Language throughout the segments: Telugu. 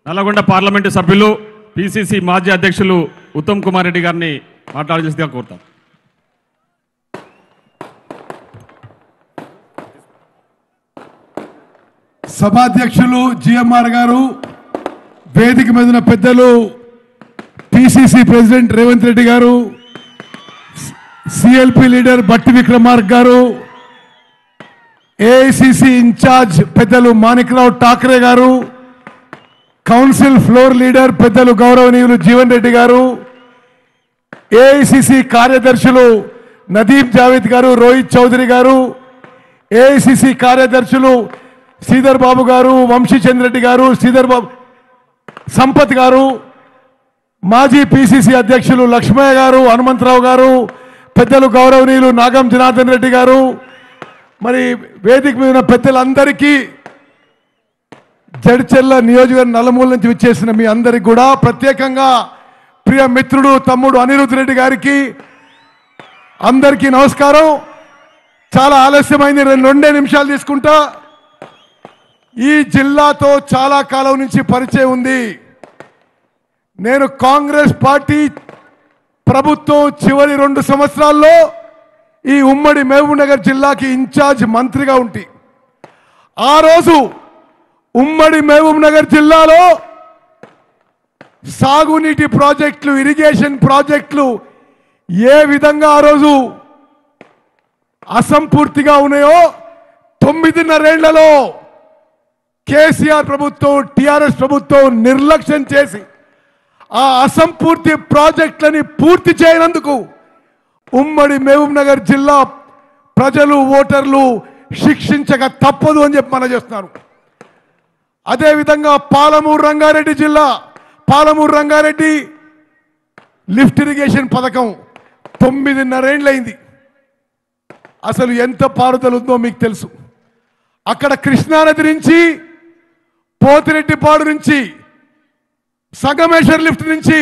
నల్లగొండ పార్లమెంటు సభ్యులు పిసిసి మాజీ అధ్యక్షులు ఉత్తమ్ కుమార్ రెడ్డి గారిని మాట్లాడాల్సిందిగా కోరుతాం. సభాధ్యక్షులు జిఎంఆర్ గారు, వేదిక మీద ఉన్న పెద్దలు పిసిసి ప్రెసిడెంట్ రేవంత్ రెడ్డి గారు, సిఎల్పి లీడర్ బట్టి విక్రమార్క గారు, ఏఐసిసి ఇన్ఛార్జ్ పెద్దలు మాణిక్రావు ఠాకరే గారు, కౌన్సిల్ ఫ్లోర్ లీడర్ పెద్దలు గౌరవనీయులు జీవన్ రెడ్డి గారు, ఏఐసిసి కార్యదర్శులు నదీం జావేద్ గారు, రోహిత్ చౌదరి గారు, ఏఐసిసి కార్యదర్శులు శ్రీధర్ బాబు గారు, వంశీచంద్ర రెడ్డి గారు, శ్రీధర్ బాబు సంపత్ గారు, మాజీ పిసిసి అధ్యక్షులు లక్ష్మయ్య గారు, హనుమంతరావు గారు, పెద్దలు గౌరవనీయులు నాగం జనార్దన్ రెడ్డి గారు, మరి వేదిక మీద ఉన్న పెద్దలందరికీ, జడ్చెర్ల నియోజకవర్గం నలుమూల నుంచి విచ్చేసిన మీ అందరికి కూడా ప్రత్యేకంగా ప్రియ మిత్రుడు తమ్ముడు అనిరుద్ రెడ్డి గారికి అందరికీ నమస్కారం. చాలా ఆలస్యమైంది, రెండే నిమిషాలు తీసుకుంటా. ఈ జిల్లాతో చాలా కాలం నుంచి పరిచయం ఉంది. నేను కాంగ్రెస్ పార్టీ ప్రభుత్వం చివరి 2 సంవత్సరాల్లో ఈ ఉమ్మడి మహబూబ్నగర్ జిల్లాకి ఇన్ఛార్జ్ మంత్రిగా ఉంటి. ఆ రోజు ఉమ్మడి మహబూబ్నగర్ జిల్లాలో సాగునీటి ప్రాజెక్టులు, ఇరిగేషన్ ప్రాజెక్టులు ఏ విధంగా ఆ రోజు అసంపూర్తిగా ఉన్నాయో 9.5 ఏళ్లలో కేసీఆర్ ప్రభుత్వం, టిఆర్ఎస్ ప్రభుత్వం నిర్లక్ష్యం చేసి ఆ అసంపూర్తి ప్రాజెక్టులని పూర్తి చేయనందుకు ఉమ్మడి మహబూబ్నగర్ జిల్లా ప్రజలు, ఓటర్లు శిక్షించక తప్పదు అని చెప్పి మనం చేస్తున్నారు. అదేవిధంగా పాలమూరు రంగారెడ్డి జిల్లా, పాలమూరు రంగారెడ్డి లిఫ్ట్ ఇరిగేషన్ పథకం 9.5 ఏళ్ళైంది. అసలు ఎంత పారుదల ఉందో మీకు తెలుసు. అక్కడ కృష్ణానది నుంచి, పోతిరెడ్డిపాడు నుంచి, సంగమేశ్వర్ లిఫ్ట్ నుంచి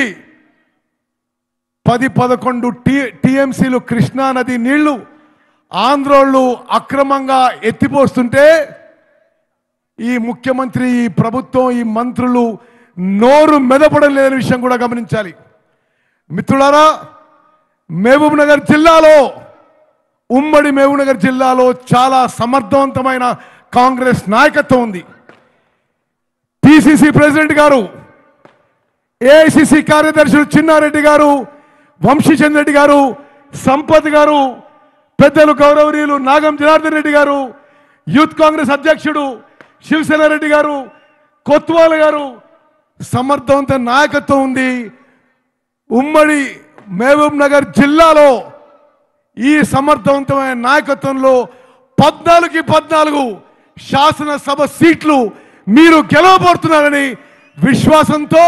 10-11 టీఎంసీలు కృష్ణానది నీళ్లు ఆంధ్రోళ్ళు అక్రమంగా ఎత్తిపోస్తుంటే ఈ ముఖ్యమంత్రి, ఈ ప్రభుత్వం, ఈ మంత్రులు నోరు మెదపడం లేదనే విషయం కూడా గమనించాలి. మిత్రులారా, మహబూబ్నగర్ జిల్లాలో, ఉమ్మడి మహబూబ్నగర్ జిల్లాలో చాలా సమర్థవంతమైన కాంగ్రెస్ నాయకత్వం ఉంది. పిసిసి ప్రెసిడెంట్ గారు, ఏఐసిసి కార్యదర్శులు చిన్నారెడ్డి గారు, వంశీచంద్ర రెడ్డి గారు, సంపత్ గారు, పెద్దలు గౌరవనీయులు నాగం జనార్దన్ రెడ్డి గారు, యూత్ కాంగ్రెస్ అధ్యక్షుడు శివసేన రెడ్డి గారు, కొత్వాల గారు, సమర్థవంత నాయకత్వం ఉంది. ఉమ్మడి మహబూబ్ నగర్ జిల్లాలో ఈ సమర్థవంతమైన నాయకత్వంలో 14 శాసనసభ సీట్లు మీరు గెలవబోతున్నారని విశ్వాసంతో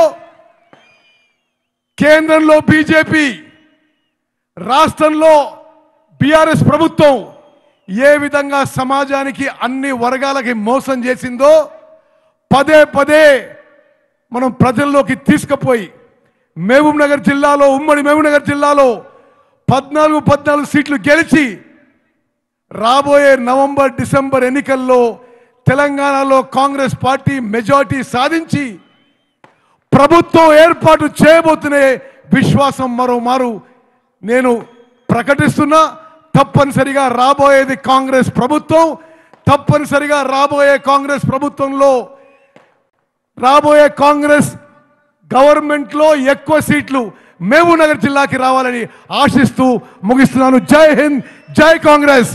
కేంద్రంలో బీజేపీ, రాష్ట్రంలో బీఆర్ఎస్ ప్రభుత్వం ఏ విధంగా సమాజానికి అన్ని వర్గాలకి మోసం చేసిందో పదే మనం ప్రజల్లోకి తీసుకుపోయి మహబూబ్ నగర్ జిల్లాలో, ఉమ్మడి మహబూబ్ నగర్ జిల్లాలో 14 సీట్లు గెలిచి రాబోయే నవంబర్, డిసెంబర్ ఎన్నికల్లో తెలంగాణలో కాంగ్రెస్ పార్టీ మెజారిటీ సాధించి ప్రభుత్వం ఏర్పాటు చేయబోతున్న విశ్వాసం మరోమారు నేను ప్రకటిస్తున్నా. తప్పనిసరిగా రాబోయేది కాంగ్రెస్ ప్రభుత్వం. తప్పనిసరిగా రాబోయే కాంగ్రెస్ ప్రభుత్వంలో, రాబోయే కాంగ్రెస్ గవర్నమెంట్లో ఎక్కువ సీట్లు మహబూబ్ నగర్ జిల్లాకి రావాలని ఆశిస్తూ ముగిస్తున్నాను. జై హింద్, జై కాంగ్రెస్.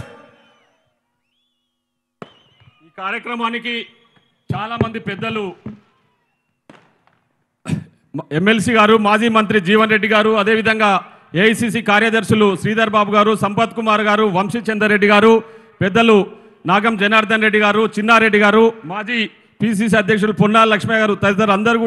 ఈ కార్యక్రమానికి చాలా మంది పెద్దలు, ఎమ్మెల్సీ గారు, మాజీ మంత్రి జీవన్ రెడ్డి గారు, అదేవిధంగా ఏఐసిసి కార్యదర్శులు శ్రీధర్ బాబు గారు, సంపత్ కుమార్ గారు, వంశీచంద్ర రెడ్డి గారు, పెద్దలు నాగం జనార్దన్ రెడ్డి గారు, చిన్నారెడ్డి గారు, మాజీ పిసిసి అధ్యక్షులు పొన్నాల లక్ష్మయ్య గారు తదితరులు అందరూ